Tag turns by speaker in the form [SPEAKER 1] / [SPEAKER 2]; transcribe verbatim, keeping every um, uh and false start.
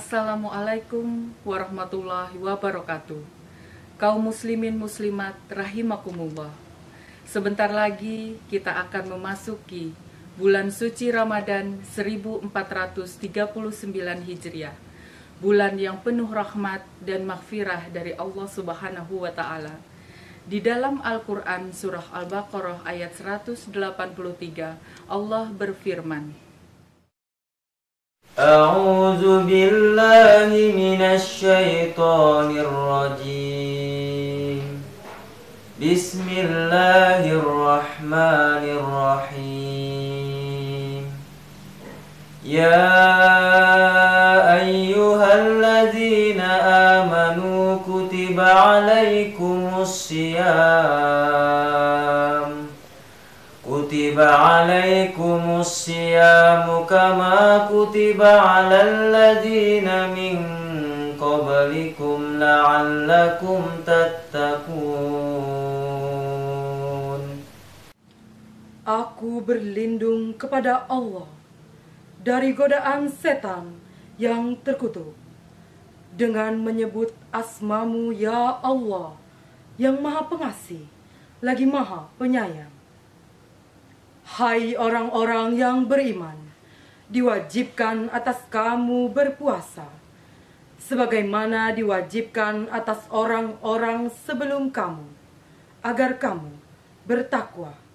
[SPEAKER 1] Assalamualaikum warahmatullahi wabarakatuh. Kaum muslimin muslimat rahimakumullah. Sebentar lagi kita akan memasuki bulan suci Ramadan seribu empat ratus tiga puluh sembilan Hijriah. Bulan yang penuh rahmat dan maghfirah dari Allah Subhanahu wa taala. Di dalam Al-Qur'an surah Al-Baqarah ayat seratus delapan puluh tiga, Allah berfirman,
[SPEAKER 2] A'udzu billahi minasy syaithanir rajim. Bismillahirrahmanirrahim. Ya ayyuhalladzina amanu kutiba alaikumus syiyam Kutiba alaikumus syiyamu kama kutiba alal ladzina min qablikum la'allakum tattaqun.
[SPEAKER 3] Aku berlindung kepada Allah dari godaan setan yang terkutuk dengan menyebut asmamu ya Allah yang maha pengasih lagi maha penyayang. Hai orang-orang yang beriman, diwajibkan atas kamu berpuasa, sebagaimana diwajibkan atas orang-orang sebelum kamu, agar kamu bertakwa.